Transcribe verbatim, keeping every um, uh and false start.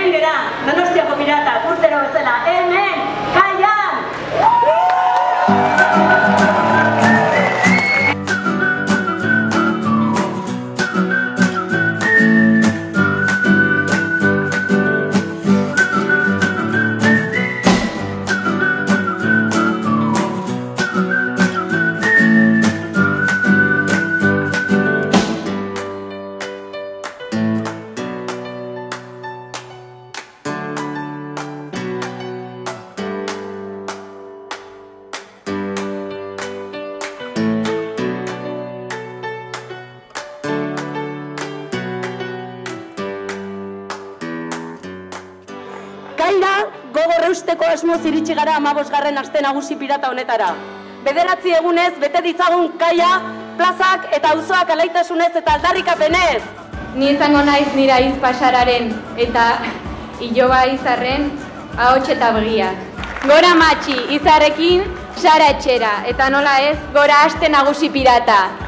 hemen gera, Donostiako pirata, urtero bezala, hemen, kaian! Kaira, gogor eusteko asmoz iritsi gara hamabosgarren aste nagusi pirata honetara. Bederatzi egunez, bete ditzagun kaia, plazak eta auzoak alaitasunez eta aldarrikapenez. Ni izango naiz nira iz pasararen eta iloba izarren ahots eta begiak. Gora matxi izarrekin, sara etxera, eta nola ez, gora aste nagusi pirata.